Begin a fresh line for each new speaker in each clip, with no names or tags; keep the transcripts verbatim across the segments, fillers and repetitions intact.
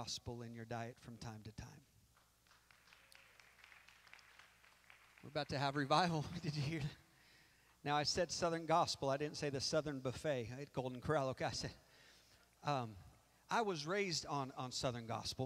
gospel in your diet from time to time. We're about to have revival. Did you hear that? Now, I said Southern gospel. I didn't say the Southern buffet at Golden Corral. Okay, I said, um, I was raised on, on Southern gospel.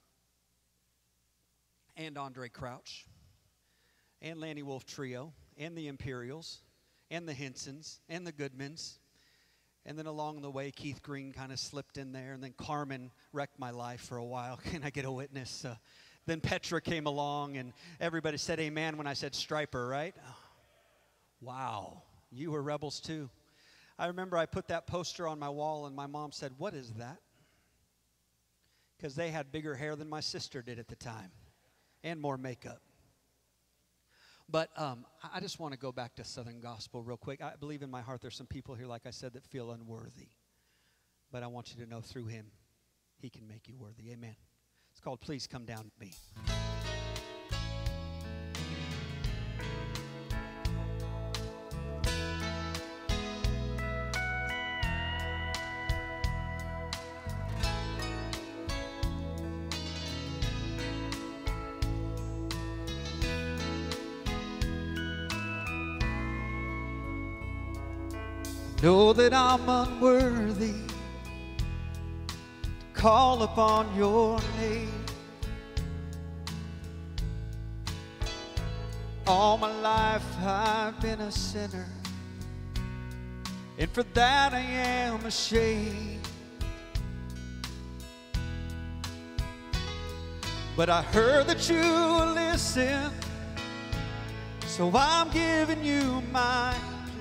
And Andre Crouch. And Lanny Wolf Trio. And the Imperials. And the Hensons. And the Goodmans. And then along the way, Keith Green kind of slipped in there. And then Carmen wrecked my life for a while. Can I get a witness? Uh, then Petra came along, and everybody said amen when I said Striper, right? Oh, wow, you were rebels too. I remember I put that poster on my wall, and my mom said, what is that? Because they had bigger hair than my sister did at the time, and more makeup. But um, I just want to go back to Southern Gospel real quick. I believe in my heart there's some people here, like I said, that feel unworthy. But I want you to know through him, he can make you worthy. Amen. It's called Please Come Down to Me. Know that I'm unworthy to call upon your name. All my life I've been a sinner, and for that I am ashamed. But I heard that you listen, so I'm giving you my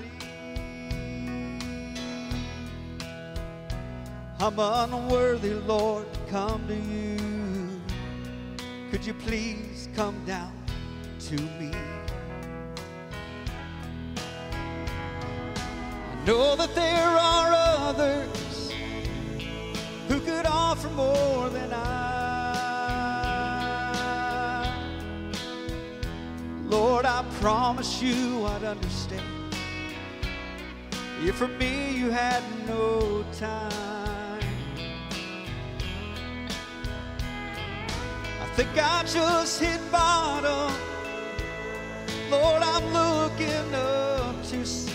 I'm unworthy, Lord, to come to you. Could you please come down to me? I know that there are others who could offer more than I. Lord, I promise you I'd understand if for me you had no time. I think I just hit bottom. Lord, I'm looking up to see.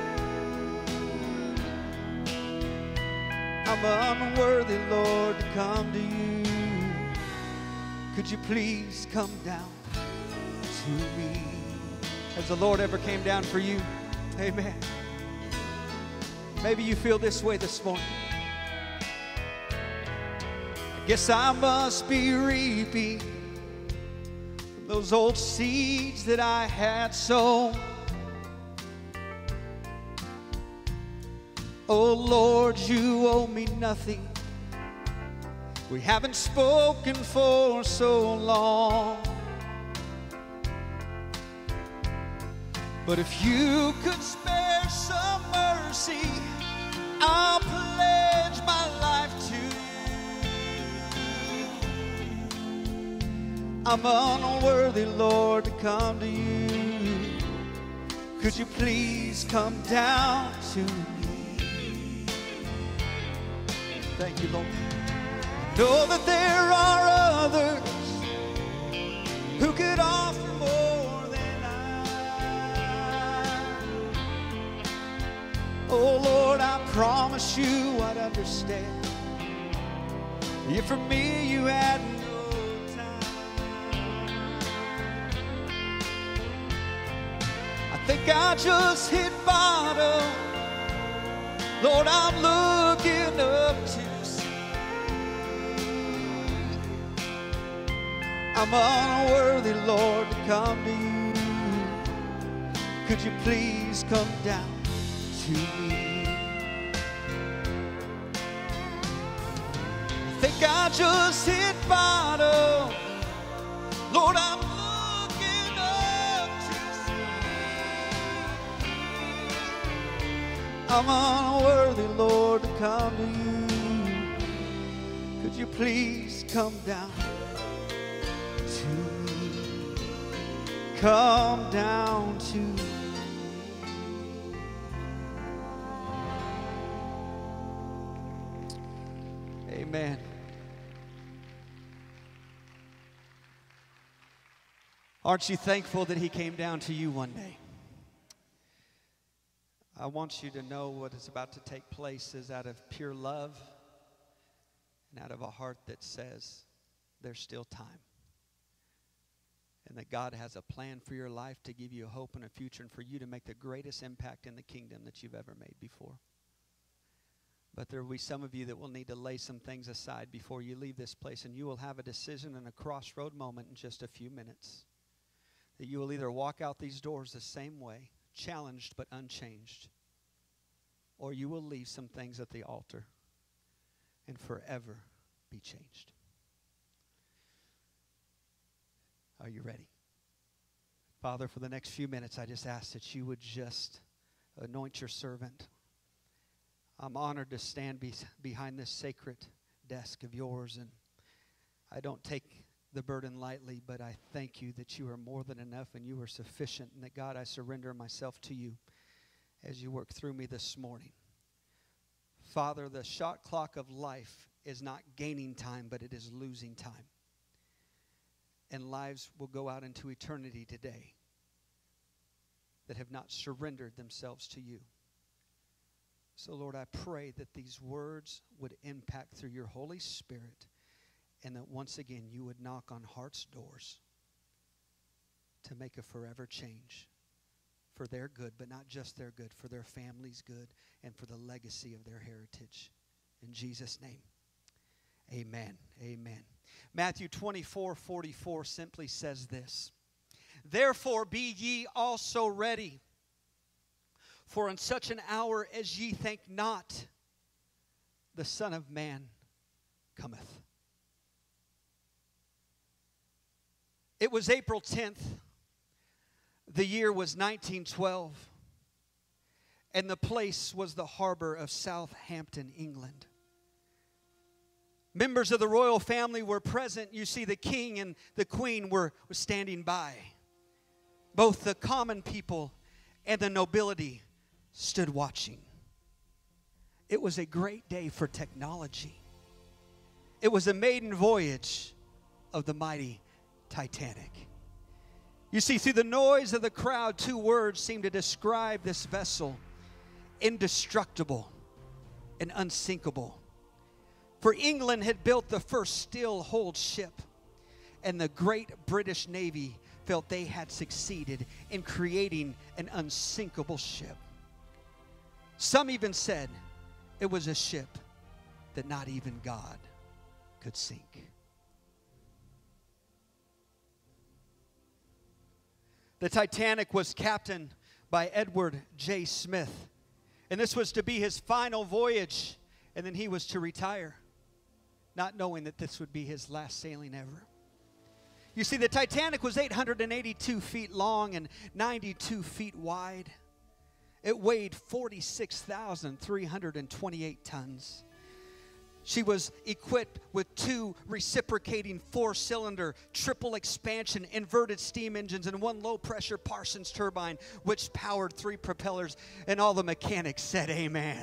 I'm unworthy, Lord, to come to you. Could you please come down to me? Has the Lord ever came down for you? Amen. Maybe you feel this way this morning. Guess I must be reaping those old seeds that I had sown. Oh Lord, you owe me nothing. We haven't spoken for so long. But if you could spare some mercy, I'll pledge my life to you. I'm unworthy, Lord, to come to you. Could you please come down to me? Thank you, Lord. I know that there are others who could offer more than I. Oh, Lord, I promise you I'd understand if for me you had no I think I just hit bottom. Lord, I'm looking up to see. I'm unworthy, Lord, to come to you. Could you please come down to me? I think I just hit bottom. Lord, I'm I'm unworthy, Lord, to come to you. Could you please come down to me? Come down to me. Amen. Aren't you thankful that he came down to you one day? I want you to know what is about to take place is out of pure love and out of a heart that says there's still time. And that God has a plan for your life to give you a hope and a future and for you to make the greatest impact in the kingdom that you've ever made before. But there will be some of you that will need to lay some things aside before you leave this place, and you will have a decision and a crossroad moment in just a few minutes. That you will either walk out these doors the same way, challenged but unchanged, or you will leave some things at the altar and forever be changed. Are you ready? Father, for the next few minutes, I just ask that you would just anoint your servant. I'm honored to stand be- behind this sacred desk of yours, and I don't take the burden lightly, but I thank you that you are more than enough and you are sufficient, and that, God, I surrender myself to you as you work through me this morning. Father, the shot clock of life is not gaining time, but it is losing time. And lives will go out into eternity today that have not surrendered themselves to you. So, Lord, I pray that these words would impact through your Holy Spirit, and that once again you would knock on hearts' doors to make a forever change for their good, but not just their good, for their family's good and for the legacy of their heritage. In Jesus' name, amen. Amen. Matthew twenty-four forty-four simply says this: Therefore be ye also ready, for in such an hour as ye think not, the Son of Man cometh. It was April tenth. The year was nineteen twelve. And the place was the harbor of Southampton, England. Members of the royal family were present. You see, the king and the queen were, were standing by. Both the common people and the nobility stood watching. It was a great day for technology. It was a maiden voyage of the mighty Titanic. You see, through the noise of the crowd, two words seem to describe this vessel: indestructible and unsinkable. For England had built the first steel-hulled ship, and the great British Navy felt they had succeeded in creating an unsinkable ship. Some even said it was a ship that not even God could sink. The Titanic was captained by Edward J. Smith, and this was to be his final voyage, and then he was to retire, not knowing that this would be his last sailing ever. You see, the Titanic was eight hundred eighty-two feet long and ninety-two feet wide. It weighed forty-six thousand three hundred twenty-eight tons. She was equipped with two reciprocating four-cylinder, triple expansion, inverted steam engines and one low-pressure Parsons turbine, which powered three propellers, and all the mechanics said amen.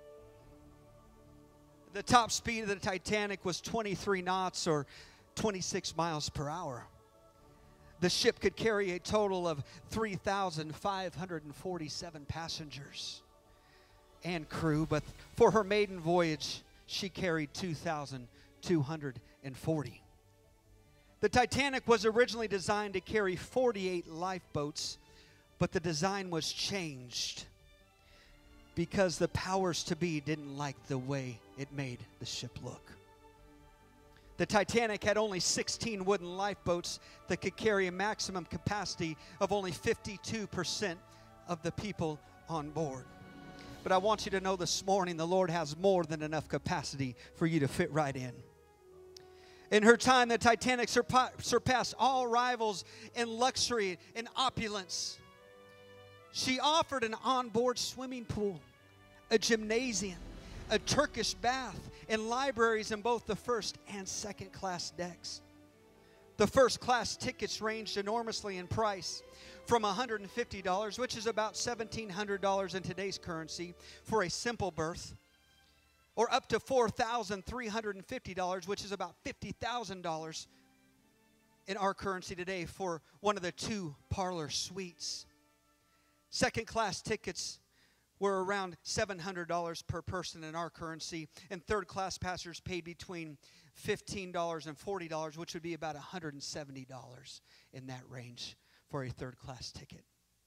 The top speed of the Titanic was twenty-three knots, or twenty-six miles per hour. The ship could carry a total of three thousand five hundred forty-seven passengers and crew, but for her maiden voyage, she carried two thousand two hundred forty. The Titanic was originally designed to carry forty-eight lifeboats, but the design was changed because the powers to be didn't like the way it made the ship look. The Titanic had only sixteen wooden lifeboats that could carry a maximum capacity of only fifty-two percent of the people on board. But I want you to know this morning the Lord has more than enough capacity for you to fit right in. In her time, the Titanic surpa- surpassed all rivals in luxury and opulence. She offered an onboard swimming pool, a gymnasium, a Turkish bath, and libraries in both the first and second class decks. The first class tickets ranged enormously in price, from one hundred fifty dollars, which is about seventeen hundred dollars in today's currency, for a simple berth, or up to four thousand three hundred fifty dollars, which is about fifty thousand dollars in our currency today for one of the two parlor suites. Second class tickets were around seven hundred dollars per person in our currency, and third class passengers paid between fifteen dollars and forty dollars, which would be about one hundred seventy dollars in that range for a third class ticket.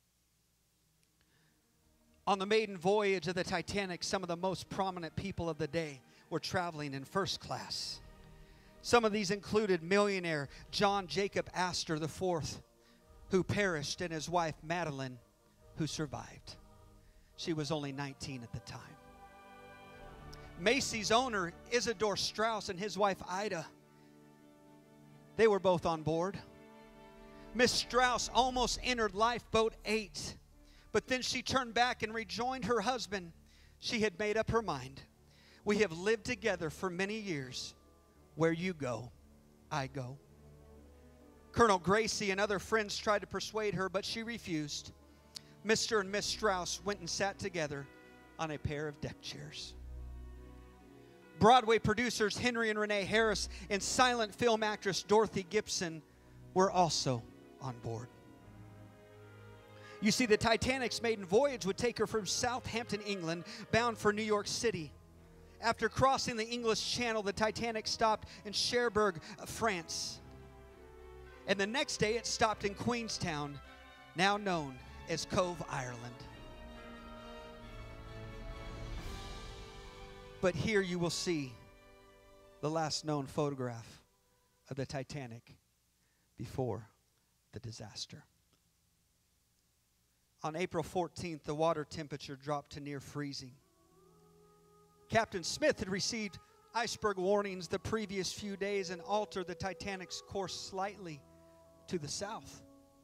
On the maiden voyage of the Titanic, some of the most prominent people of the day were traveling in first class. Some of these included millionaire John Jacob Astor the fourth, who perished, and his wife Madeline, who survived. She was only nineteen at the time. Macy's owner Isidore Straus and his wife Ida, they were both on board. Miss Straus almost entered lifeboat eight, but then she turned back and rejoined her husband. She had made up her mind. We have lived together for many years. Where you go, I go. Colonel Gracie and other friends tried to persuade her, but she refused. Mister and Miss Strauss went and sat together on a pair of deck chairs. Broadway producers Henry and Renee Harris and silent film actress Dorothy Gibson were also on board. You see, the Titanic's maiden voyage would take her from Southampton, England, bound for New York City. After crossing the English Channel, the Titanic stopped in Cherbourg, France. And the next day it stopped in Queenstown, now known as Cove, Ireland. But here you will see the last known photograph of the Titanic before the disaster. On April fourteenth, the water temperature dropped to near freezing. Captain Smith had received iceberg warnings the previous few days and altered the Titanic's course slightly to the south.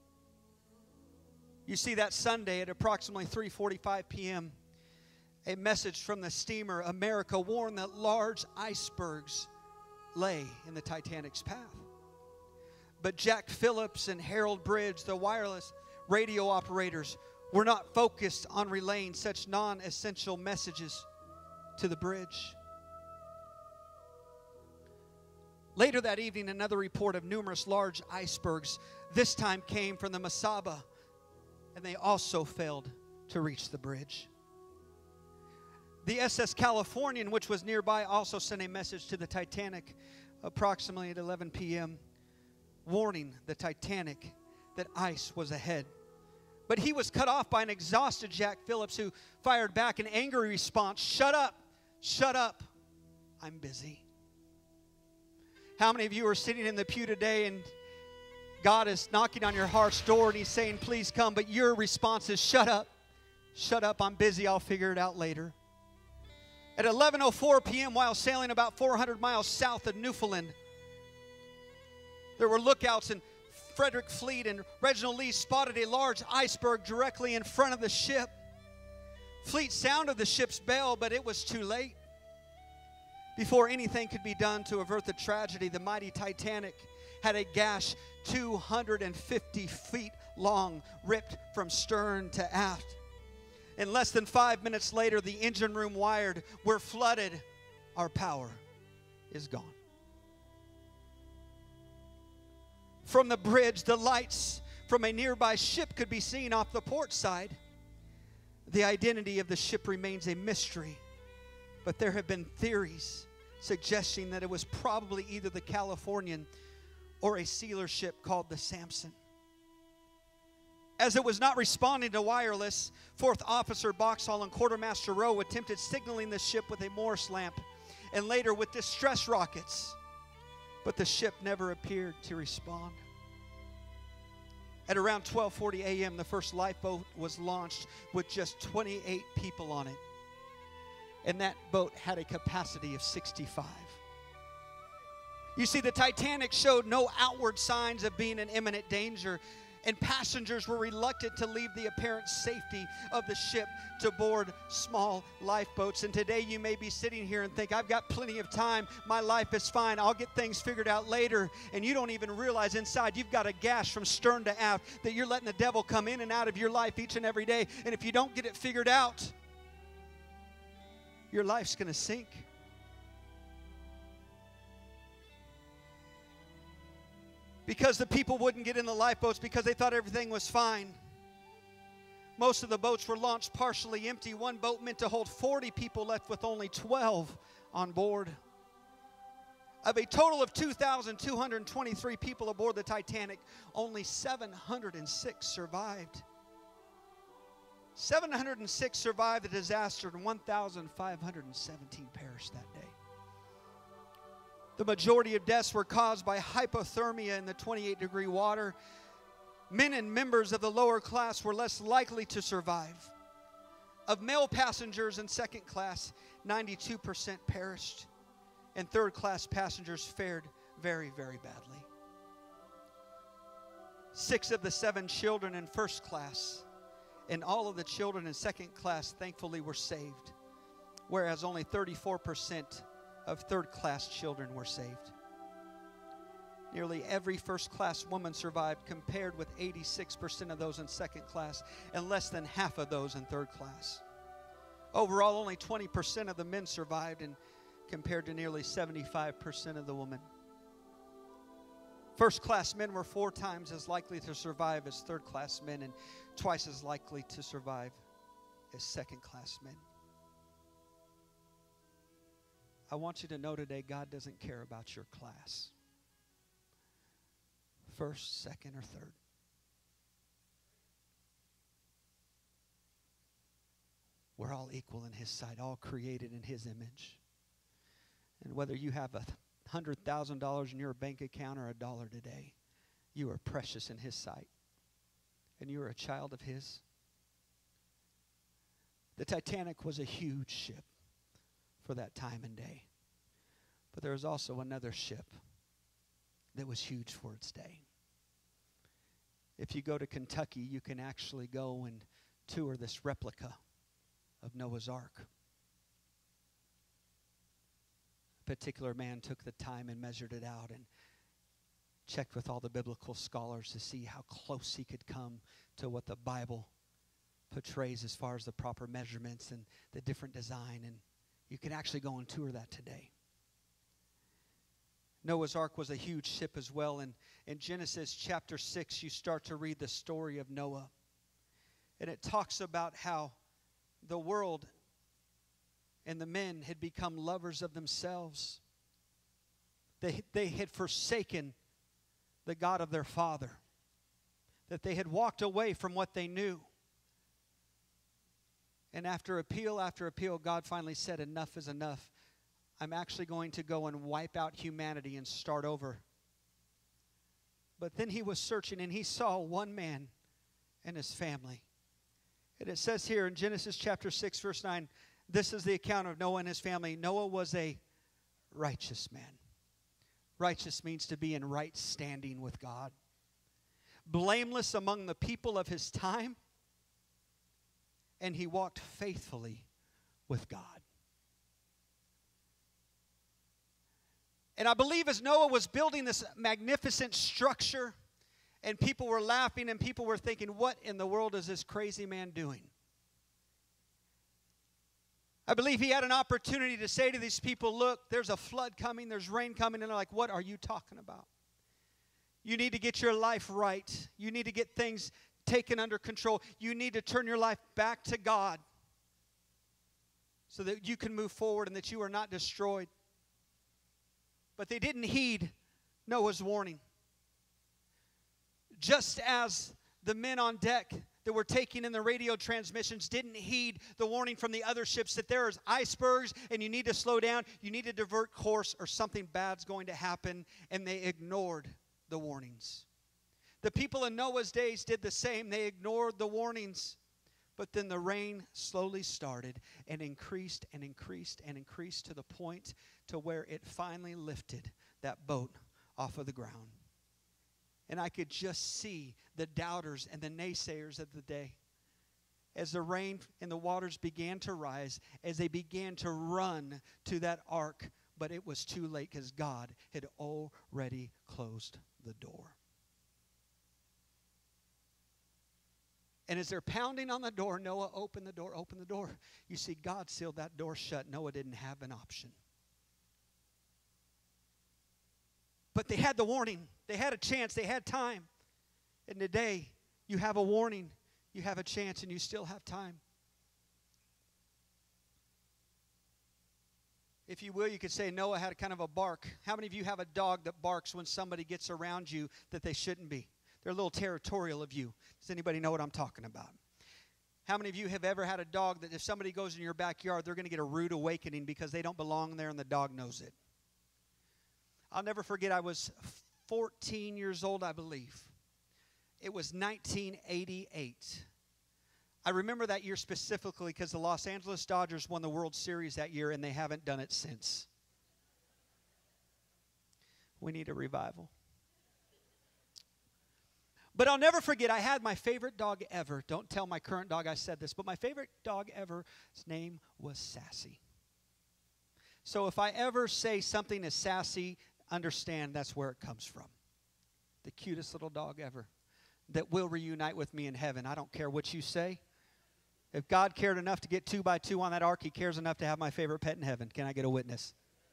You see, that Sunday at approximately three forty-five p.m., a message from the steamer America warned that large icebergs lay in the Titanic's path. But Jack Phillips and Harold Bridge, the wireless radio operators, were not focused on relaying such non-essential messages to the bridge. Later that evening, another report of numerous large icebergs this time came from the Masaba, and they also failed to reach the bridge. The S S Californian, which was nearby, also sent a message to the Titanic approximately at eleven p.m., warning the Titanic that ice was ahead. But he was cut off by an exhausted Jack Phillips, who fired back an angry response: "Shut up! Shut up! I'm busy." How many of you are sitting in the pew today and God is knocking on your heart's door and He's saying, "Please come," but your response is, "Shut up! Shut up! I'm busy. I'll figure it out later." At eleven oh four p.m., while sailing about four hundred miles south of Newfoundland, there were lookouts, and Frederick Fleet and Reginald Lee spotted a large iceberg directly in front of the ship. Fleet sounded the ship's bell, but it was too late. Before anything could be done to avert the tragedy, the mighty Titanic had a gash two hundred fifty feet long, ripped from stern to aft. And less than five minutes later, the engine room wired, "We're flooded. Our power is gone." From the bridge, the lights from a nearby ship could be seen off the port side. The identity of the ship remains a mystery, but there have been theories suggesting that it was probably either the Californian or a sealer ship called the Samson. As it was not responding to wireless, Fourth Officer Boxhall and Quartermaster Rowe attempted signaling the ship with a Morse lamp and later with distress rockets, but the ship never appeared to respond. At around twelve forty a.m., the first lifeboat was launched with just twenty-eight people on it, and that boat had a capacity of sixty-five. You see, the Titanic showed no outward signs of being in imminent danger, and passengers were reluctant to leave the apparent safety of the ship to board small lifeboats. And today you may be sitting here and think, "I've got plenty of time. My life is fine. I'll get things figured out later." And you don't even realize inside you've got a gash from stern to aft that you're letting the devil come in and out of your life each and every day. And if you don't get it figured out, your life's going to sink. Because the people wouldn't get in the lifeboats because they thought everything was fine. Most of the boats were launched partially empty. One boat meant to hold forty people, left with only twelve on board. Of a total of two thousand two hundred twenty-three people aboard the Titanic, only seven hundred six survived. seven hundred six survived the disaster, and one thousand five hundred seventeen perished that day. The majority of deaths were caused by hypothermia in the twenty-eight degree water. Men and members of the lower class were less likely to survive. Of male passengers in second class, ninety-two percent perished. And third class passengers fared very, very badly. Six of the seven children in first class and all of the children in second class thankfully were saved, whereas only thirty-four percent of third class children were saved. Nearly every first class woman survived, compared with eighty-six percent of those in second class and less than half of those in third class. Overall, only twenty percent of the men survived, and compared to nearly seventy-five percent of the women. First class men were four times as likely to survive as third class men, and twice as likely to survive as second class men. I want you to know today, God doesn't care about your class. First, second, or third. We're all equal in His sight, all created in His image. And whether you have a one hundred thousand dollars in your bank account or a dollar today, you are precious in His sight. And you are a child of His. The Titanic was a huge ship for that time and day. But there was also another ship that was huge for its day. If you go to Kentucky, you can actually go and tour this replica of Noah's Ark. A particular man took the time and measured it out and checked with all the biblical scholars to see how close he could come to what the Bible portrays as far as the proper measurements and the different design. And you can actually go and tour that today. Noah's Ark was a huge ship as well. And in Genesis chapter six, you start to read the story of Noah. And it talks about how the world and the men had become lovers of themselves. They, they had forsaken the God of their father. That they had walked away from what they knew. And after appeal after appeal, God finally said, enough is enough. I'm actually going to go and wipe out humanity and start over. But then he was searching and he saw one man and his family. And it says here in Genesis chapter six, verse nine, this is the account of Noah and his family. Noah was a righteous man. Righteous means to be in right standing with God. Blameless among the people of his time. And he walked faithfully with God. And I believe as Noah was building this magnificent structure, and people were laughing and people were thinking, what in the world is this crazy man doing? I believe he had an opportunity to say to these people, look, there's a flood coming, there's rain coming, and they're like, what are you talking about? You need to get your life right. You need to get things taken under control. You need to turn your life back to God so that you can move forward and that you are not destroyed. But they didn't heed Noah's warning. Just as the men on deck that were taking in the radio transmissions didn't heed the warning from the other ships that there is icebergs and you need to slow down, you need to divert course or something bad's going to happen, and they ignored the warnings. The people in Noah's days did the same. They ignored the warnings. But then the rain slowly started and increased and increased and increased to the point to where it finally lifted that boat off of the ground. And I could just see the doubters and the naysayers of the day. As the rain and the waters began to rise, as they began to run to that ark, but it was too late because God had already closed the door. And as they're pounding on the door, Noah, open the door, open the door. You see, God sealed that door shut. Noah didn't have an option. But they had the warning. They had a chance. They had time. And today, you have a warning. You have a chance, and you still have time. If you will, you could say Noah had a kind of a bark. How many of you have a dog that barks when somebody gets around you that they shouldn't be? They're a little territorial of you. Does anybody know what I'm talking about? How many of you have ever had a dog that if somebody goes in your backyard, they're going to get a rude awakening because they don't belong there and the dog knows it? I'll never forget, I was fourteen years old, I believe. It was nineteen eighty-eight. I remember that year specifically because the Los Angeles Dodgers won the World Series that year, and they haven't done it since. We need a revival. But I'll never forget, I had my favorite dog ever. Don't tell my current dog I said this, but my favorite dog ever, his name was Sassy. So if I ever say something is sassy, understand that's where it comes from. The cutest little dog ever that will reunite with me in heaven. I don't care what you say. If God cared enough to get two by two on that ark, he cares enough to have my favorite pet in heaven. Can I get a witness?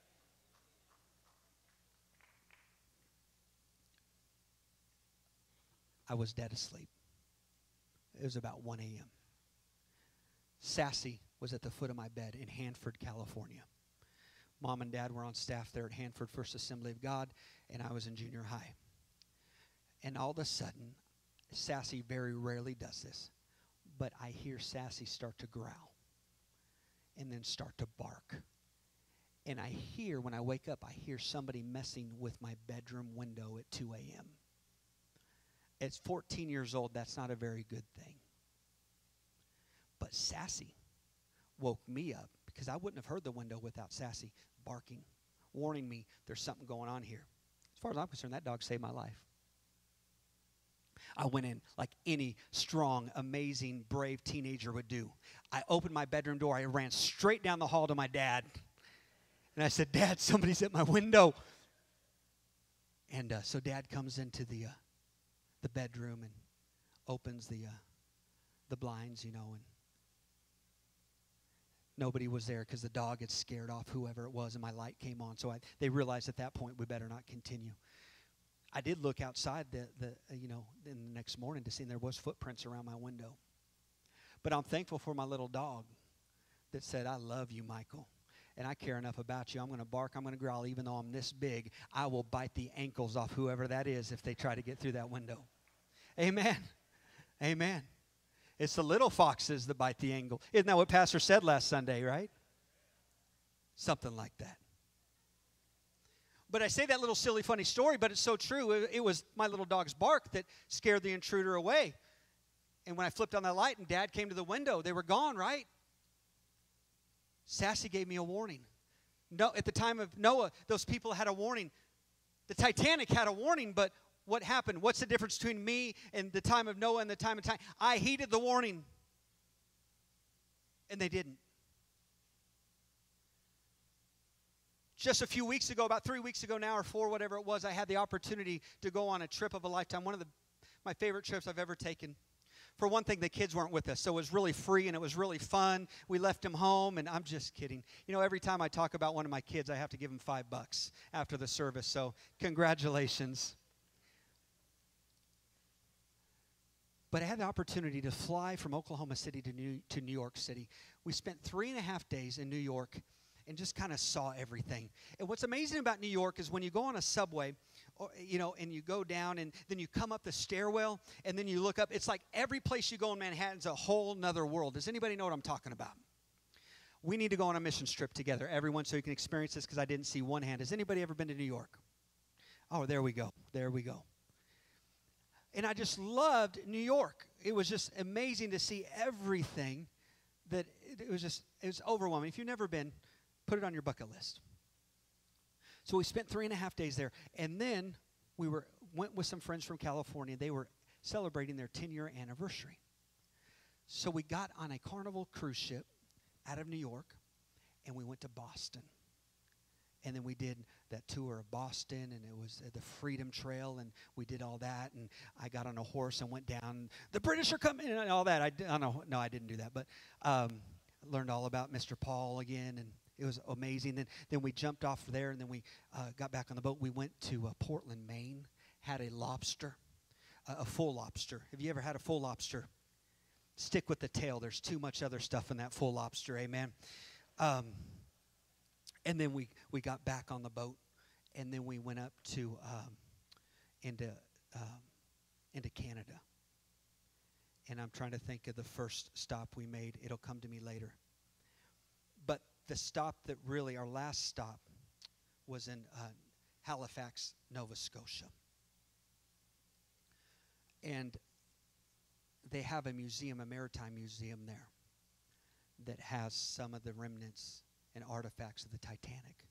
I was dead asleep. It was about one a.m. Sassy was at the foot of my bed in Hanford, California. Mom and Dad were on staff there at Hanford First Assembly of God, and I was in junior high. And all of a sudden, Sassy very rarely does this, but I hear Sassy start to growl and then start to bark. And I hear, when I wake up, I hear somebody messing with my bedroom window at two a.m. At fourteen years old, that's not a very good thing. But Sassy woke me up because I wouldn't have heard the window without Sassy barking, warning me there's something going on here. As far as I'm concerned, that dog saved my life. I went in like any strong, amazing, brave teenager would do. I opened my bedroom door. I ran straight down the hall to my dad. And I said, Dad, somebody's at my window. And uh, so Dad comes into the uh, the bedroom and opens the uh, the blinds, you know, and nobody was there because the dog had scared off whoever it was, and my light came on. So I, they realized at that point we better not continue. I did look outside the, the uh, you know, in the next morning to see there was footprints around my window. But I'm thankful for my little dog that said, I love you, Michael, and I care enough about you. I'm going to bark, I'm going to growl, even though I'm this big. I will bite the ankles off whoever that is if they try to get through that window. Amen. Amen. It's the little foxes that bite the ankle. Isn't that what Pastor said last Sunday, right? Something like that. But I say that little silly, funny story, but it's so true. It, it was my little dog's bark that scared the intruder away. And when I flipped on that light and Dad came to the window, they were gone, right? Sassy gave me a warning. No, at the time of Noah, those people had a warning. The Titanic had a warning, but what happened? What's the difference between me and the time of Noah and the time of time? I heeded the warning, and they didn't. Just a few weeks ago, about three weeks ago now or four, whatever it was, I had the opportunity to go on a trip of a lifetime, one of the, my favorite trips I've ever taken. For one thing, the kids weren't with us, so it was really free and it was really fun. We left them home, and I'm just kidding. You know, every time I talk about one of my kids, I have to give them five bucks after the service, so congratulations. But I had the opportunity to fly from Oklahoma City to New, to New York City. We spent three and a half days in New York and just kind of saw everything. And what's amazing about New York is when you go on a subway, or, you know, and you go down and then you come up the stairwell and then you look up, it's like every place you go in Manhattan's a whole nother world. Does anybody know what I'm talking about? We need to go on a mission trip together, everyone, so you can experience this because I didn't see one hand. Has anybody ever been to New York? Oh, there we go. There we go. And I just loved New York. It was just amazing to see everything that it, it was just, it was overwhelming. If you've never been, put it on your bucket list. So we spent three and a half days there. And then we were went with some friends from California. They were celebrating their ten-year anniversary. So we got on a Carnival cruise ship out of New York, and we went to Boston. And then we did that tour of Boston, and it was the Freedom Trail, and we did all that. And I got on a horse and went down. The British are coming, and all that. I, I don't know. No, I didn't do that. But um, I learned all about Mister Paul again, and it was amazing. Then, then we jumped off there, and then we uh, got back on the boat. We went to uh, Portland, Maine, had a lobster, a, a full lobster. Have you ever had a full lobster? Stick with the tail. There's too much other stuff in that full lobster, amen. Um, and then we, we got back on the boat, and then we went up to um, into um, into Canada. And I'm trying to think of the first stop we made. It'll come to me later. But the stop that really, our last stop, was in uh, Halifax, Nova Scotia. And they have a museum, a maritime museum there, that has some of the remnants and artifacts of the Titanic.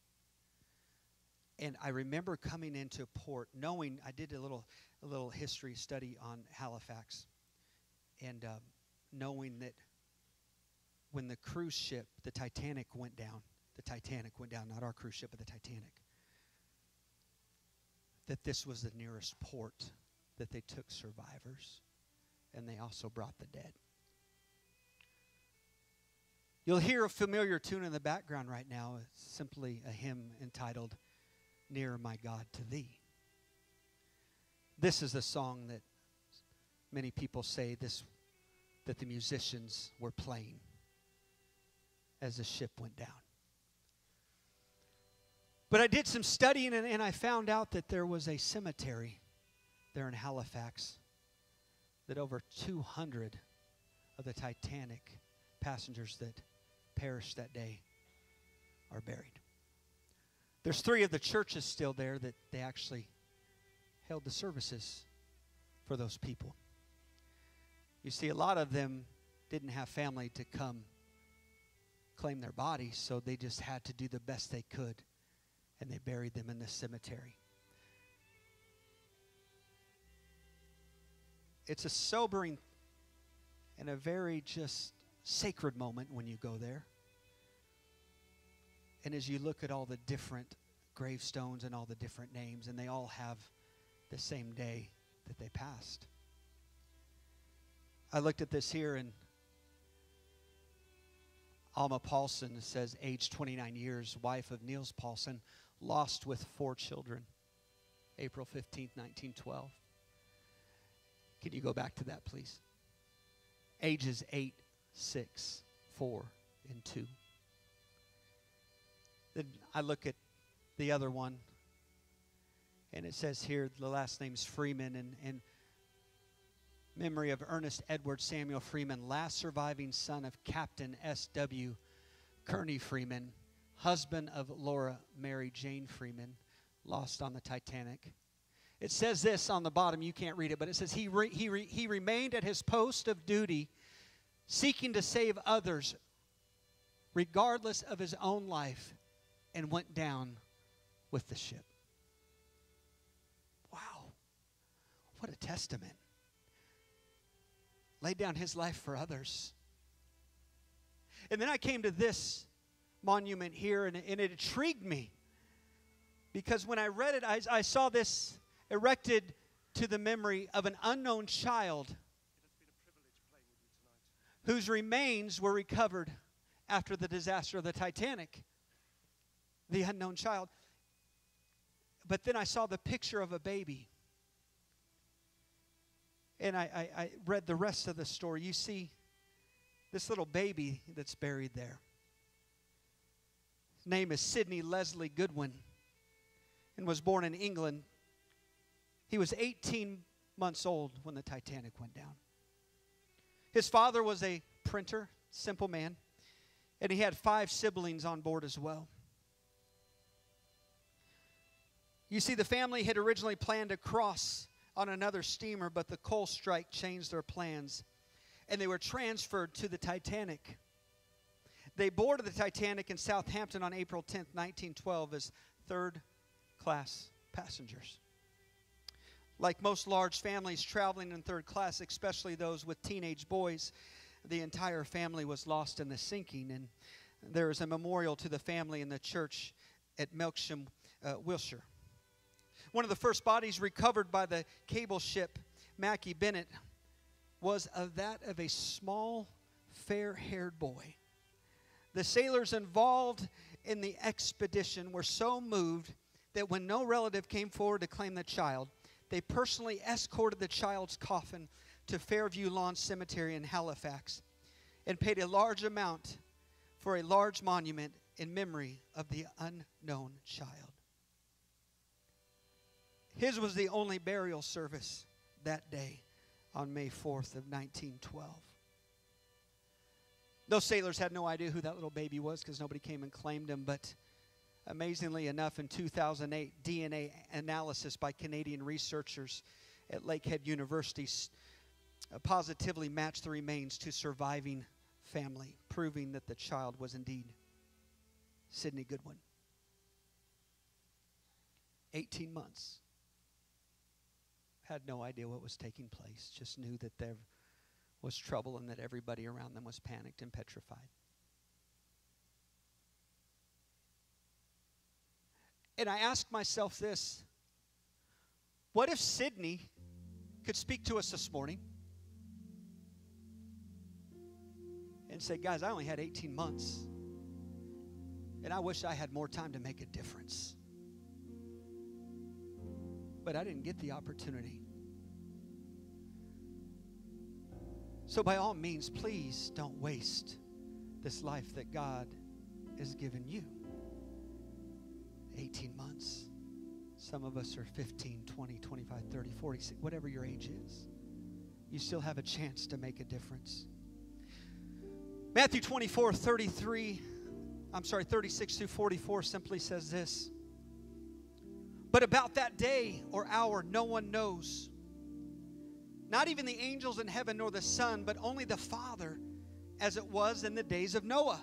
And I remember coming into port, knowing, I did a little, a little history study on Halifax, and uh, knowing that when the cruise ship, the Titanic, went down, the Titanic went down, not our cruise ship, but the Titanic, that this was the nearest port that they took survivors, and they also brought the dead. You'll hear a familiar tune in the background right now. It's simply a hymn entitled, Nearer My God to Thee. This is a song that many people say this, that the musicians were playing as the ship went down. But I did some studying, and, and I found out that there was a cemetery there in Halifax that over two hundred of the Titanic passengers that perished that day are buried. There's three of the churches still there that they actually held the services for those people. You see, a lot of them didn't have family to come claim their bodies, so they just had to do the best they could, and they buried them in the cemetery. It's a sobering and a very just sacred moment when you go there. And as you look at all the different gravestones and all the different names, and they all have the same day that they passed. I looked at this here, and Alma Paulson says, age twenty-nine years, wife of Niels Paulson, lost with four children, April fifteenth, nineteen twelve. Can you go back to that, please? Ages eight, six, four, and two. Then I look at the other one, and it says here the last name's Freeman, and, and memory of Ernest Edward Samuel Freeman, last surviving son of Captain S W Kearney Freeman, husband of Laura Mary Jane Freeman, lost on the Titanic. It says this on the bottom, you can't read it, but it says he, re, he, re, he remained at his post of duty, seeking to save others, regardless of his own life, and went down with the ship. Wow. What a testament. Laid down his life for others. And then I came to this monument here, and, and it intrigued me. Because when I read it, I, I saw this erected to the memory of an unknown child whose remains were recovered after the disaster of the Titanic. The unknown child. But then I saw the picture of a baby. And I, I, I read the rest of the story. You see this little baby that's buried there. His name is Sidney Leslie Goodwin and was born in England. He was eighteen months old when the Titanic went down. His father was a printer, simple man, and he had five siblings on board as well. You see, the family had originally planned to cross on another steamer, but the coal strike changed their plans, and they were transferred to the Titanic. They boarded the Titanic in Southampton on April tenth, nineteen twelve as third-class passengers. Like most large families traveling in third class, especially those with teenage boys, the entire family was lost in the sinking, and there is a memorial to the family in the church at Melksham, uh, Wiltshire. One of the first bodies recovered by the cable ship Mackie Bennett was of that of a small, fair-haired boy. The sailors involved in the expedition were so moved that when no relative came forward to claim the child, They personally escorted the child's coffin to Fairview Lawn Cemetery in Halifax and paid a large amount for a large monument in memory of the unknown child. His was the only burial service that day on May fourth of nineteen twelve. Those sailors had no idea who that little baby was because nobody came and claimed him, but amazingly enough, in two thousand eight, D N A analysis by Canadian researchers at Lakehead University uh, positively matched the remains to surviving family, proving that the child was indeed Sidney Goodwin. eighteen months. Had no idea what was taking place, just knew that there was trouble and that everybody around them was panicked and petrified. And I asked myself this: what if Sidney could speak to us this morning and say, guys, I only had eighteen months, and I wish I had more time to make a difference. But I didn't get the opportunity. So by all means, please don't waste this life that God has given you. eighteen months. Some of us are fifteen, twenty, twenty-five, thirty, forty, whatever your age is. You still have a chance to make a difference. Matthew twenty-four, thirty-three, I'm sorry, thirty-six through forty-four simply says this: but about that day or hour no one knows, not even the angels in heaven nor the Son, but only the Father, as it was in the days of Noah.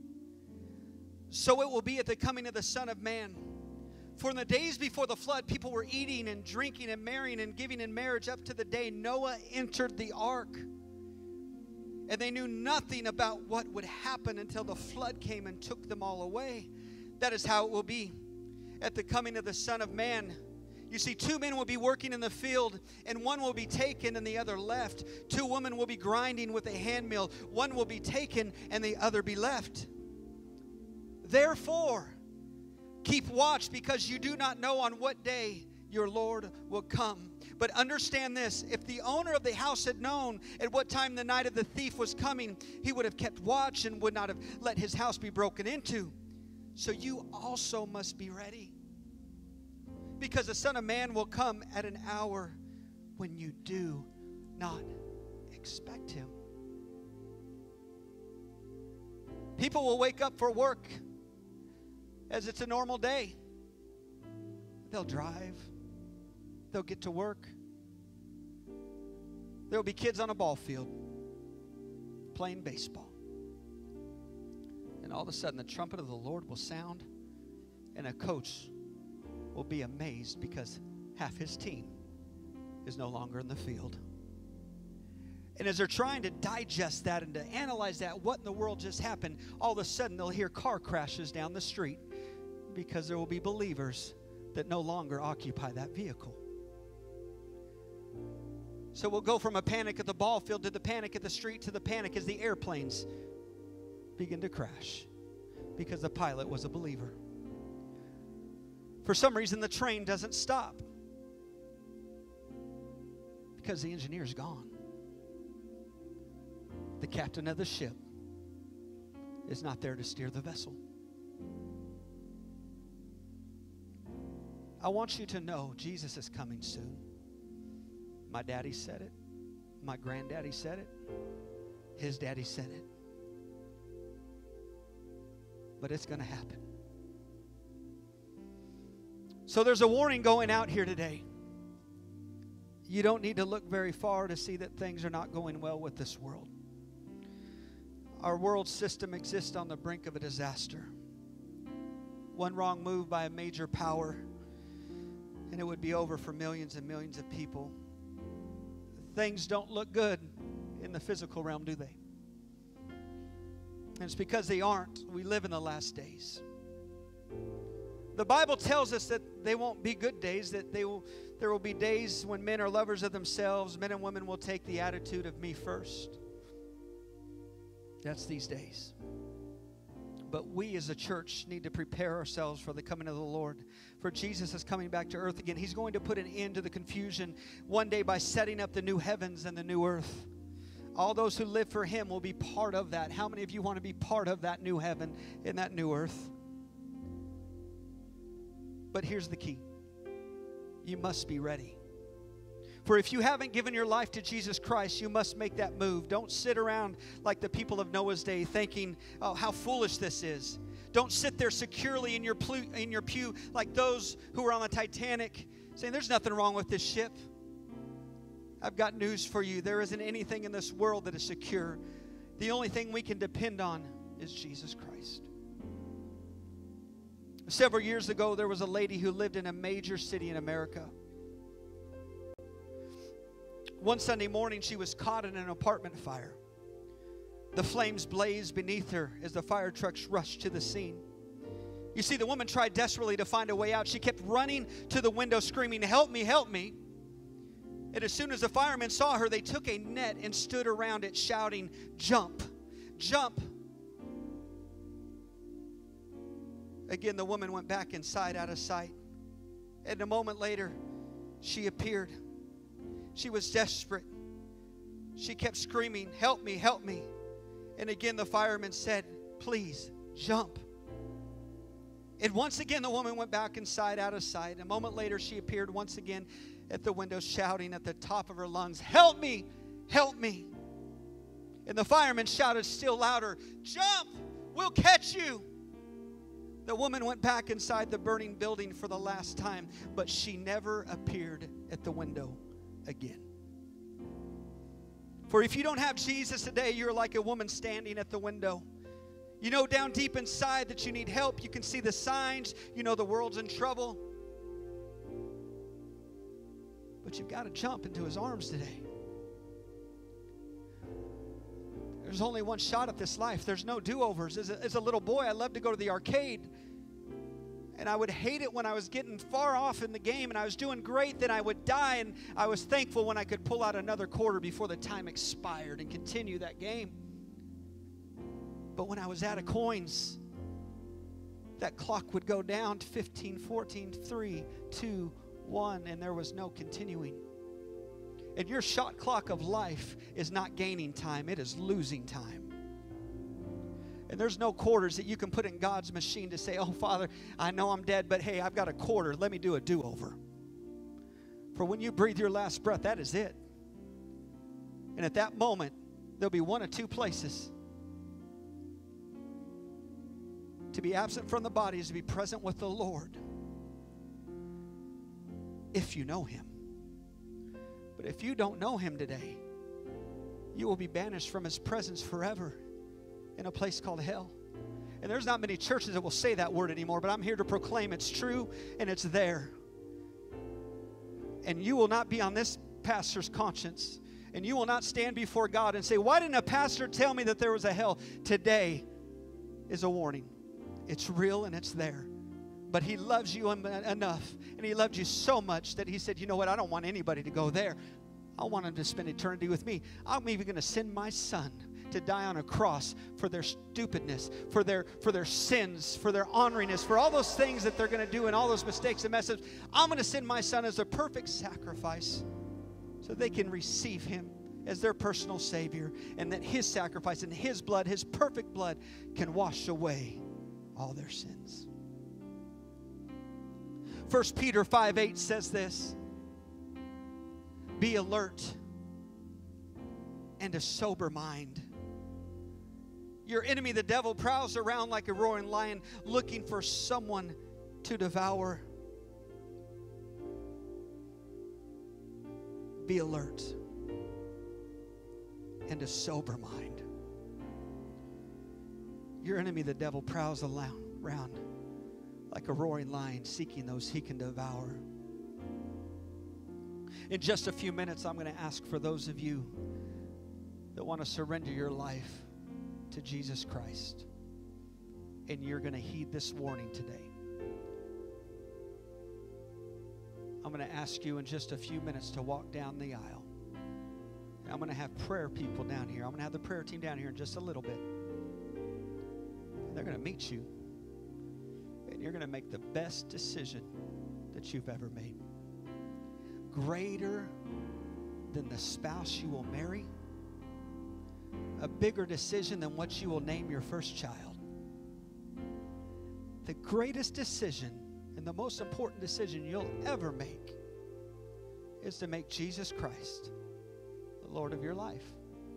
So it will be at the coming of the Son of Man. For in the days before the flood, people were eating and drinking and marrying and giving in marriage up to the day Noah entered the ark. And they knew nothing about what would happen until the flood came and took them all away. That is how it will be at the coming of the Son of Man. You see, two men will be working in the field, and one will be taken and the other left. Two women will be grinding with a handmill. One will be taken and the other be left. Therefore, keep watch, because you do not know on what day your Lord will come. But understand this: if the owner of the house had known at what time the night of the thief was coming, he would have kept watch and would not have let his house be broken into. So you also must be ready, because the Son of Man will come at an hour when you do not expect him. People will wake up for work as it's a normal day. They'll drive. They'll get to work. There'll be kids on a ball field playing baseball. And all of a sudden, the trumpet of the Lord will sound, and a coach will be amazed because half his team is no longer in the field. And as they're trying to digest that and to analyze that, what in the world just happened, all of a sudden they'll hear car crashes down the street, because there will be believers that no longer occupy that vehicle. So we'll go from a panic at the ball field to the panic at the street to the panic as the airplanes begin to crash, because the pilot was a believer. For some reason, the train doesn't stop, because the engineer's gone. The captain of the ship is not there to steer the vessel. I want you to know Jesus is coming soon. My daddy said it. My granddaddy said it. His daddy said it. But it's going to happen. So there's a warning going out here today. You don't need to look very far to see that things are not going well with this world. Our world system exists on the brink of a disaster. One wrong move by a major power, and it would be over for millions and millions of people. Things don't look good in the physical realm, do they? And it's because they aren't. We live in the last days. The Bible tells us that they won't be good days, that they will, there will be days when men are lovers of themselves. Men and women will take the attitude of me first. That's these days. But we as a church need to prepare ourselves for the coming of the Lord. For Jesus is coming back to earth again. He's going to put an end to the confusion one day by setting up the new heavens and the new earth. All those who live for Him will be part of that. How many of you want to be part of that new heaven and that new earth? But here's the key. You must be ready. For if you haven't given your life to Jesus Christ, you must make that move. Don't sit around like the people of Noah's day thinking, oh, how foolish this is. Don't sit there securely in your, plu- in your pew like those who were on the Titanic saying, there's nothing wrong with this ship. I've got news for you. There isn't anything in this world that is secure. The only thing we can depend on is Jesus Christ. Several years ago, there was a lady who lived in a major city in America. One Sunday morning, she was caught in an apartment fire. The flames blazed beneath her as the fire trucks rushed to the scene. You see, the woman tried desperately to find a way out. She kept running to the window screaming, help me, help me. And as soon as the firemen saw her, they took a net and stood around it shouting, jump, jump. Again, the woman went back inside out of sight. And a moment later, she appeared. She was desperate. She kept screaming, help me, help me. And again, the fireman said, please, jump. And once again, the woman went back inside, out of sight. A moment later, she appeared once again at the window, shouting at the top of her lungs, help me, help me. And the fireman shouted still louder, jump, we'll catch you. The woman went back inside the burning building for the last time, but she never appeared at the window again. For if you don't have Jesus today, you're like a woman standing at the window. You know down deep inside that you need help. You can see the signs. You know the world's in trouble. But you've got to jump into His arms today. There's only one shot at this life. There's no do-overs. As a, as a little boy, I loved to go to the arcade. And I would hate it when I was getting far off in the game and I was doing great, then I would die. And I was thankful when I could pull out another quarter before the time expired and continue that game. But when I was out of coins, that clock would go down to fifteen, fourteen, three, two, one, and there was no continuing. And your shot clock of life is not gaining time, it is losing time. And there's no quarters that you can put in God's machine to say, oh, Father, I know I'm dead, but hey, I've got a quarter. Let me do a do-over. For when you breathe your last breath, that is it. And at that moment, there'll be one of two places. To be absent from the body is to be present with the Lord. If you know Him. But if you don't know Him today, you will be banished from His presence forever in a place called hell. And there's not many churches that will say that word anymore, but I'm here to proclaim it's true and it's there. And you will not be on this pastor's conscience. And you will not stand before God and say, why didn't a pastor tell me that there was a hell? Today is a warning. It's real and it's there. But He loves you enough, and He loved you so much that He said, you know what, I don't want anybody to go there. I want them to spend eternity with me. I'm even going to send my Son to die on a cross for their stupidness, for their for their sins, for their honoriness, for all those things that they're going to do and all those mistakes and mess ups. I'm going to send my Son as a perfect sacrifice so they can receive Him as their personal Savior, and that His sacrifice and His blood, His perfect blood, can wash away all their sins. First Peter five eight says this, be alert and of sober mind. Your enemy, the devil, prowls around like a roaring lion looking for someone to devour. Be alert and a sober mind. Your enemy, the devil, prowls around like a roaring lion seeking those he can devour. In just a few minutes, I'm going to ask for those of you that want to surrender your life to Jesus Christ. And you're going to heed this warning today. I'm going to ask you in just a few minutes to walk down the aisle. I'm going to have prayer people down here. I'm going to have the prayer team down here in just a little bit. They're going to meet you. And you're going to make the best decision that you've ever made. Greater than the spouse you will marry. A bigger decision than what you will name your first child. The greatest decision and the most important decision you'll ever make is to make Jesus Christ the Lord of your life.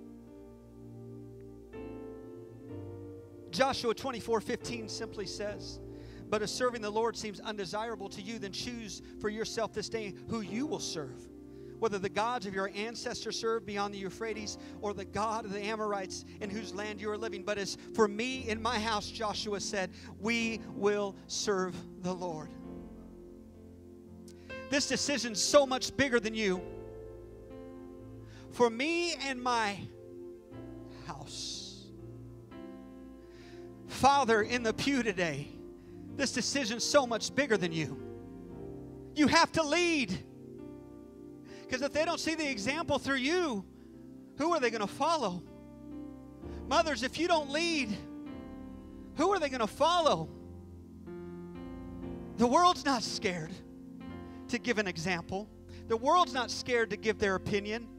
Joshua twenty-four fifteen simply says, but if serving the Lord seems undesirable to you, then choose for yourself this day who you will serve. Whether the gods of your ancestors served beyond the Euphrates or the God of the Amorites in whose land you are living. But as for me and my house, Joshua said, we will serve the Lord. This decision is so much bigger than you. For me and my house. Father, in the pew today, this decision is so much bigger than you. You have to lead. Because if they don't see the example through you, who are they going to follow? Mothers, if you don't lead, who are they going to follow? The world's not scared to give an example. The world's not scared to give their opinion.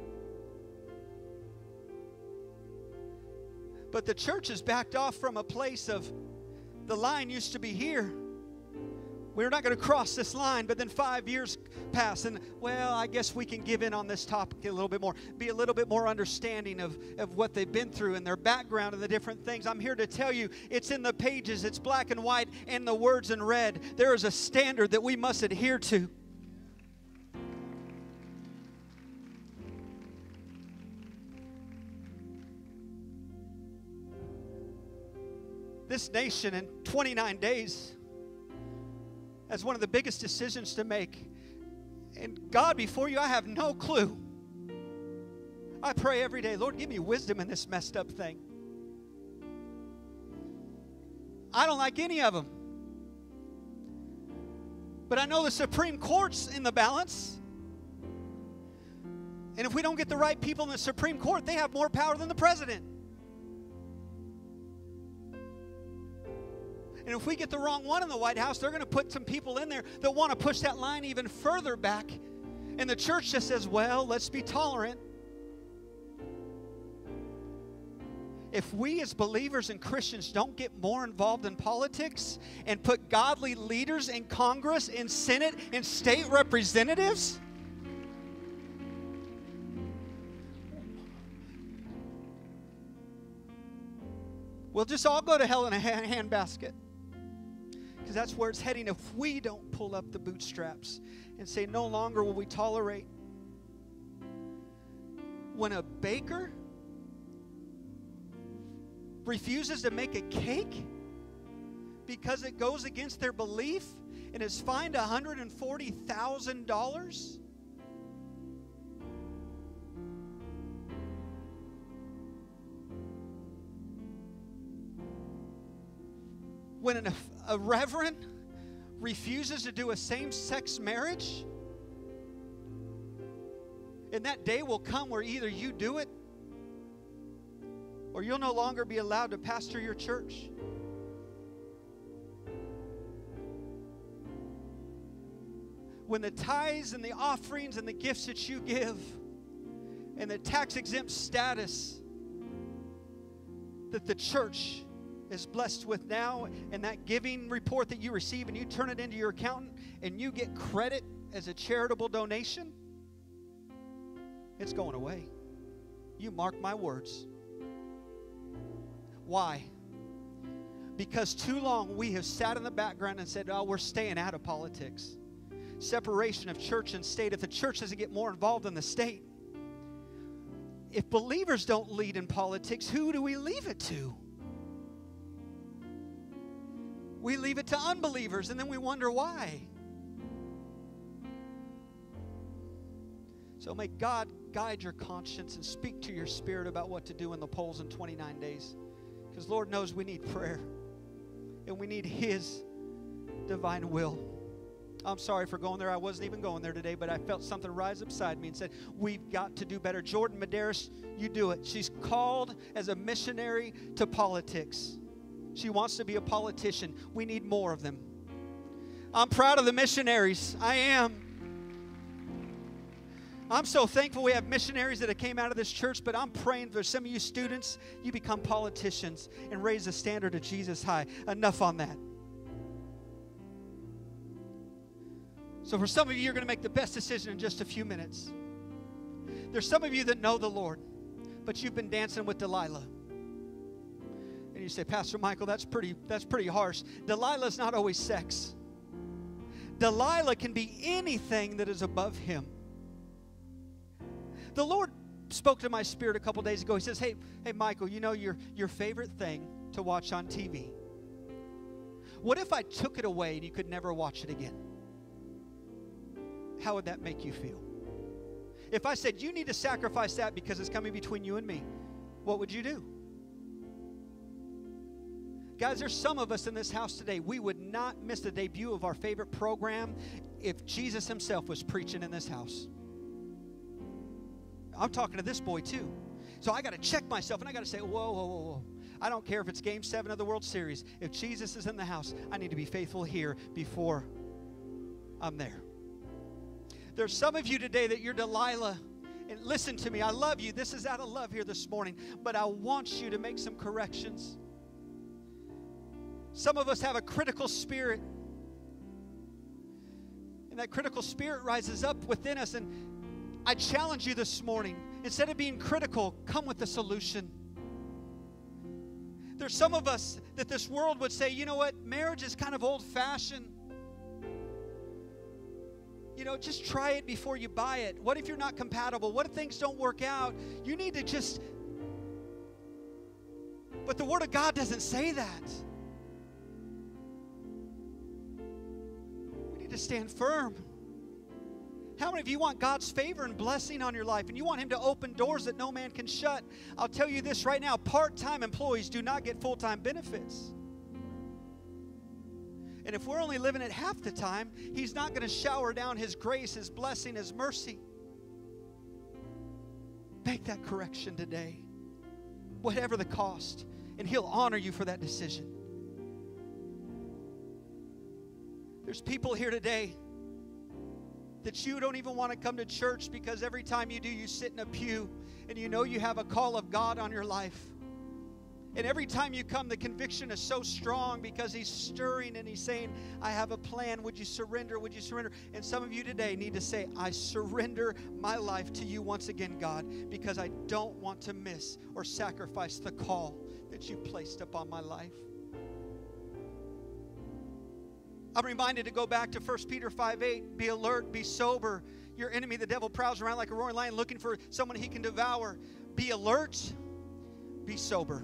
But the church has backed off from a place of the line used to be here. We're not going to cross this line, but then five years pass, and, well, I guess we can give in on this topic a little bit more, be a little bit more understanding of, of what they've been through and their background and the different things. I'm here to tell you, it's in the pages, it's black and white, and the words in red. There is a standard that we must adhere to. This nation in twenty-nine days has one of the biggest decisions to make. And God, before you, I have no clue. I pray every day, Lord, give me wisdom in this messed up thing. I don't like any of them. But I know the Supreme Court's in the balance. And if we don't get the right people in the Supreme Court, they have more power than the president. And if we get the wrong one in the White House, they're going to put some people in there that want to push that line even further back. And the church just says, well, let's be tolerant. If we as believers and Christians don't get more involved in politics and put godly leaders in Congress, in Senate, in state representatives, we'll just all go to hell in a handbasket. Because that's where it's heading if we don't pull up the bootstraps and say, no longer will we tolerate. When a baker refuses to make a cake because it goes against their belief and is fined one hundred forty thousand dollars, when an, a reverend refuses to do a same-sex marriage, and that day will come where either you do it or you'll no longer be allowed to pastor your church. When the tithes and the offerings and the gifts that you give and the tax-exempt status that the church is blessed with now, and that giving report that you receive and you turn it into your accountant and you get credit as a charitable donation, it's going away. You mark my words. Why? Because too long we have sat in the background and said, oh, we're staying out of politics. Separation of church and state. If the church doesn't get more involved in the state, if believers don't lead in politics, who do we leave it to? We leave it to unbelievers, and then we wonder why. So may God guide your conscience and speak to your spirit about what to do in the polls in twenty-nine days. Because Lord knows we need prayer, and we need His divine will. I'm sorry for going there. I wasn't even going there today, but I felt something rise upside me and said, we've got to do better. Jordan Medeiros, you do it. She's called as a missionary to politics. She wants to be a politician. We need more of them. I'm proud of the missionaries. I am. I'm so thankful we have missionaries that have came out of this church, but I'm praying for some of you students, you become politicians and raise the standard of Jesus high. Enough on that. So for some of you, you're going to make the best decision in just a few minutes. There's some of you that know the Lord, but you've been dancing with Delilah. And you say, Pastor Michael, that's pretty, that's pretty harsh. Delilah's not always sex. Delilah can be anything that is above him. The Lord spoke to my spirit a couple days ago. He says, hey, hey, Michael, you know your, your favorite thing to watch on T V? What if I took it away and you could never watch it again? How would that make you feel? If I said, you need to sacrifice that because it's coming between you and me, what would you do? Guys, there's some of us in this house today, we would not miss the debut of our favorite program if Jesus himself was preaching in this house. I'm talking to this boy too. So I got to check myself and I got to say, whoa, whoa, whoa, whoa. I don't care if it's game seven of the World Series. If Jesus is in the house, I need to be faithful here before I'm there. There's some of you today that you're Delilah. And listen to me, I love you. This is out of love here this morning. But I want you to make some corrections. Some of us have a critical spirit. And that critical spirit rises up within us. And I challenge you this morning, instead of being critical, come with a solution. There's some of us that this world would say, you know what, marriage is kind of old-fashioned. You know, just try it before you buy it. What if you're not compatible? What if things don't work out? You need to just... But the Word of God doesn't say that. We need to stand firm. How many of you want God's favor and blessing on your life, and you want Him to open doors that no man can shut? I'll tell you this right now, part-time employees do not get full-time benefits. And if we're only living it half the time, He's not going to shower down His grace, His blessing, His mercy. Make that correction today, whatever the cost, and He'll honor you for that decision. There's people here today that you don't even want to come to church because every time you do, you sit in a pew and you know you have a call of God on your life. And every time you come, the conviction is so strong because He's stirring and He's saying, I have a plan. Would you surrender? Would you surrender? And some of you today need to say, I surrender my life to you once again, God, because I don't want to miss or sacrifice the call that you placed upon my life. I'm reminded to go back to First Peter five eight. Be alert, be sober. Your enemy, the devil, prowls around like a roaring lion looking for someone he can devour. Be alert, be sober.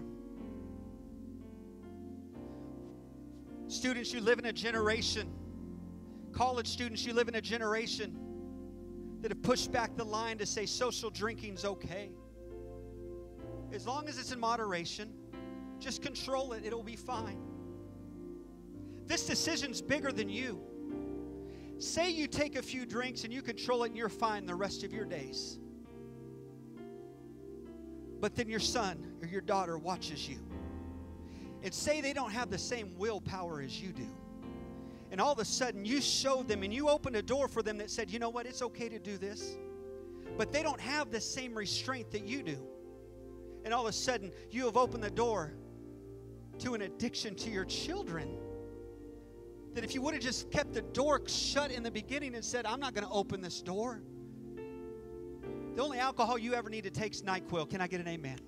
Students, you live in a generation. College students, you live in a generation that have pushed back the line to say social drinking's okay. As long as it's in moderation, just control it. It'll be fine. This decision's bigger than you. Say you take a few drinks and you control it and you're fine the rest of your days. But then your son or your daughter watches you. And say they don't have the same willpower as you do. And all of a sudden you showed them and you opened a door for them that said, you know what, it's okay to do this. But they don't have the same restraint that you do. And all of a sudden you have opened the door to an addiction to your children. That if you would have just kept the door shut in the beginning and said, I'm not going to open this door. The only alcohol you ever need to take is NyQuil. Can I get an amen?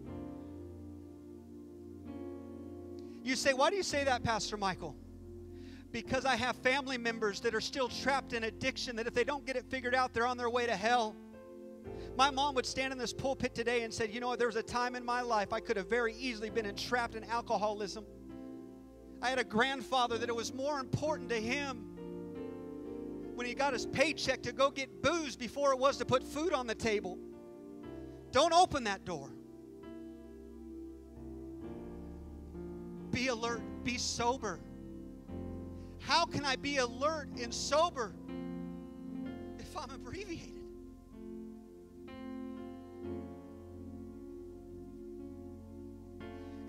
You say, why do you say that, Pastor Michael? Because I have family members that are still trapped in addiction, that if they don't get it figured out, they're on their way to hell. My mom would stand in this pulpit today and say, you know what, there was a time in my life I could have very easily been entrapped in alcoholism. I had a grandfather that it was more important to him when he got his paycheck to go get booze before it was to put food on the table. Don't open that door. Be alert. Be sober. How can I be alert and sober if I'm abbreviated?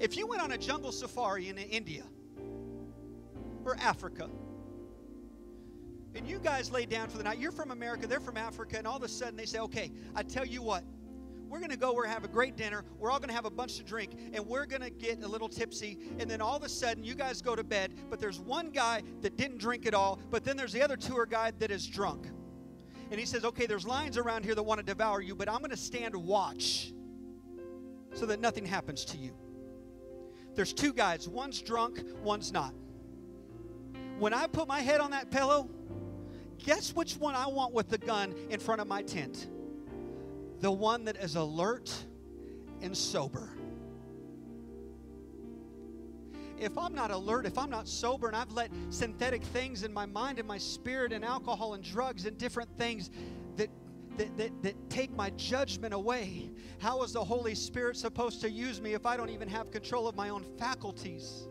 If you went on a jungle safari in India or Africa, and you guys lay down for the night, you're from America, they're from Africa, and all of a sudden they say, okay, I tell you what, we're going to go, we're going to have a great dinner, we're all going to have a bunch to drink, and we're going to get a little tipsy, and then all of a sudden you guys go to bed, but there's one guy that didn't drink at all, but then there's the other tour guide that is drunk. And he says, okay, there's lions around here that want to devour you, but I'm going to stand watch so that nothing happens to you. There's two guys, one's drunk, one's not. When I put my head on that pillow, guess which one I want with the gun in front of my tent? The one that is alert and sober. If I'm not alert, if I'm not sober, and I've let synthetic things in my mind and my spirit and alcohol and drugs and different things that, that, that, that take my judgment away, how is the Holy Spirit supposed to use me if I don't even have control of my own faculties?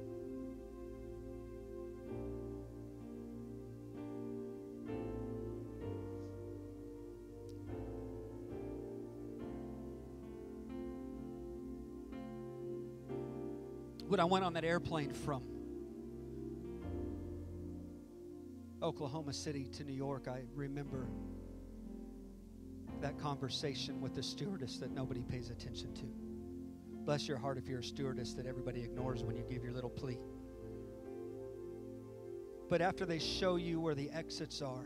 When I went on that airplane from Oklahoma City to New York, I remember that conversation with the stewardess that nobody pays attention to. Bless your heart if you're a stewardess that everybody ignores when you give your little plea. But after they show you where the exits are,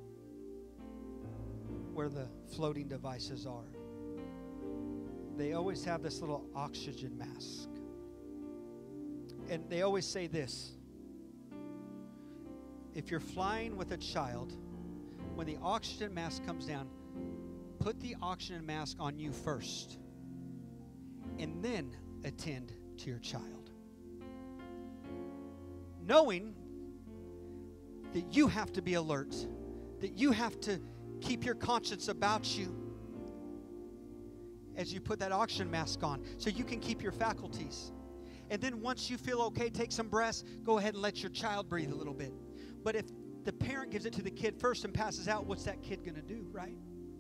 where the floating devices are, they always have this little oxygen mask. And they always say this: if you're flying with a child, when the oxygen mask comes down, put the oxygen mask on you first, and then attend to your child. Knowing that you have to be alert, that you have to keep your conscience about you as you put that oxygen mask on, so you can keep your faculties. And then once you feel okay, take some breaths, go ahead and let your child breathe a little bit. But if the parent gives it to the kid first and passes out, what's that kid going to do, right?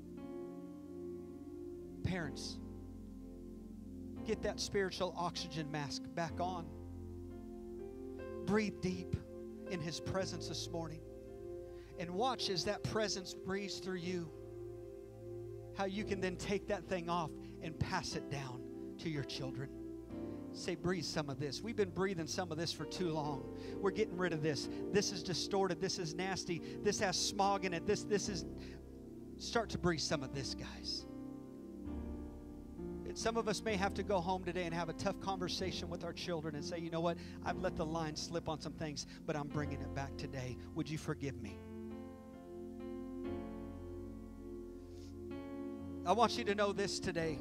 Parents, get that spiritual oxygen mask back on. Breathe deep in His presence this morning. And watch as that presence breathes through you, how you can then take that thing off and pass it down to your children. Say, breathe some of this. We've been breathing some of this for too long. We're getting rid of this. This is distorted. This is nasty. This has smog in it. This, this is... Start to breathe some of this, guys. And some of us may have to go home today and have a tough conversation with our children and say, you know what? I've let the line slip on some things, but I'm bringing it back today. Would you forgive me? I want you to know this today.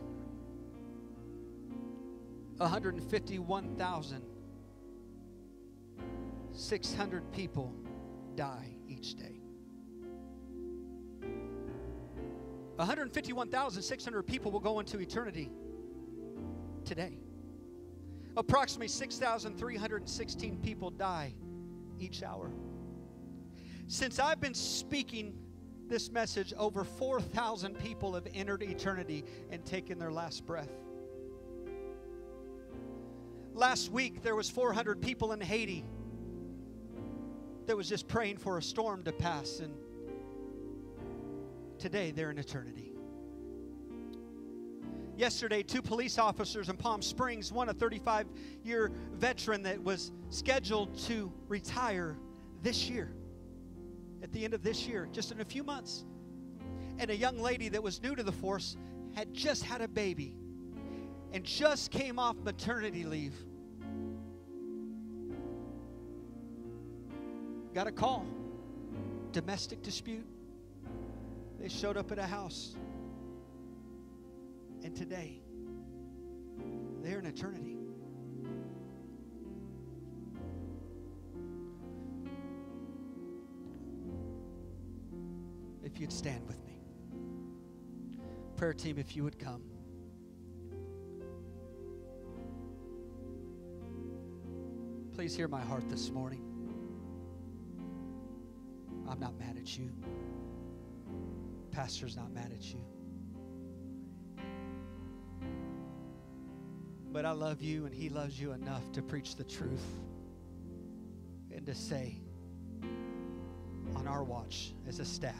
one hundred fifty-one thousand six hundred people die each day. one hundred fifty-one thousand six hundred people will go into eternity today. Approximately six thousand three hundred sixteen people die each hour. Since I've been speaking this message, over four thousand people have entered eternity and taken their last breath. Last week, there was four hundred people in Haiti that was just praying for a storm to pass, and today they're in eternity. Yesterday, two police officers in Palm Springs, one a thirty-five-year veteran that was scheduled to retire this year, at the end of this year, just in a few months, and a young lady that was new to the force had just had a baby and just came off maternity leave. Got a call. Domestic dispute. They showed up at a house. And today, they're in eternity. If you'd stand with me. Prayer team, if you would come. Please hear my heart this morning. I'm not mad at you. Pastor's not mad at you. But I love you, and He loves you enough to preach the truth and to say, on our watch as a staff,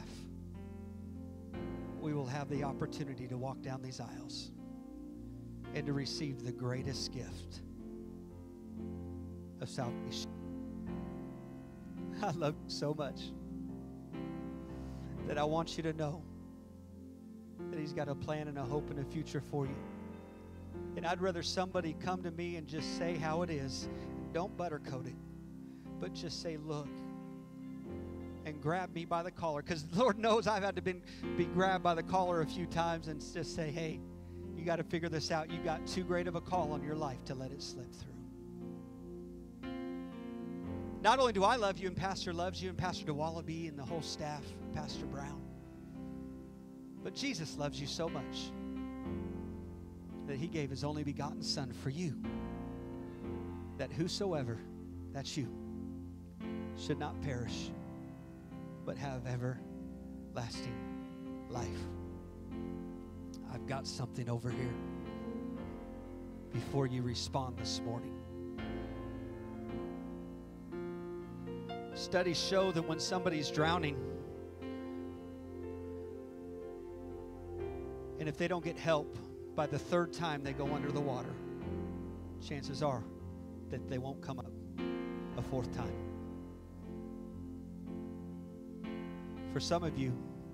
we will have the opportunity to walk down these aisles and to receive the greatest gift of salvation. I love you so much that I want you to know that He's got a plan and a hope and a future for you. And I'd rather somebody come to me and just say how it is. Don't buttercoat it, but just say, look, and grab me by the collar. Because Lord knows I've had to been, be grabbed by the collar a few times and just say, hey, you got to figure this out. You got too great of a call on your life to let it slip through. Not only do I love you, and Pastor loves you, and Pastor DeWallaby and the whole staff, Pastor Brown, but Jesus loves you so much that He gave His only begotten Son for you, that whosoever, that's you, should not perish, but have everlasting life. I've got something over here before you respond this morning. Studies show that when somebody's drowning, and if they don't get help by the third time they go under the water, chances are that they won't come up a fourth time. For some of you,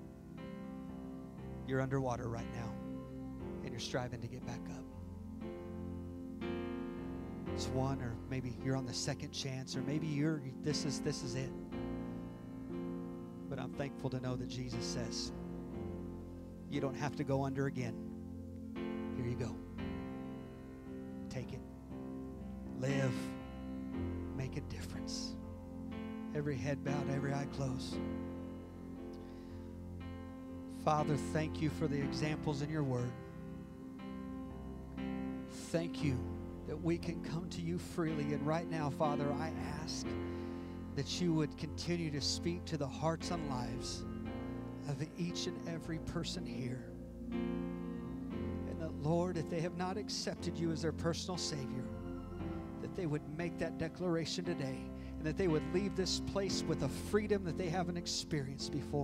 you're underwater right now, and you're striving to get back up. It's one, or maybe you're on the second chance, or maybe you're this is this is it. But I'm thankful to know that Jesus says, you don't have to go under again. Here you go. Take it. Live. Make a difference. Every head bowed, every eye closed. Father, thank you for the examples in your word. Thank you that we can come to you freely. And right now, Father, I ask that you would continue to speak to the hearts and lives of each and every person here. And that, Lord, if they have not accepted you as their personal Savior, that they would make that declaration today, and that they would leave this place with a freedom that they haven't experienced before.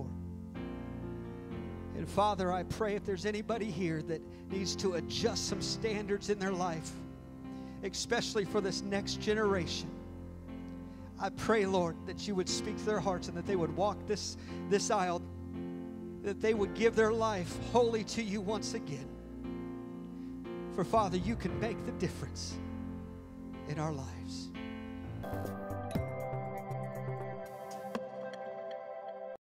And Father, I pray if there's anybody here that needs to adjust some standards in their life, especially for this next generation, I pray, Lord, that you would speak to their hearts and that they would walk this, this aisle, that they would give their life wholly to you once again. For Father, you can make the difference in our lives.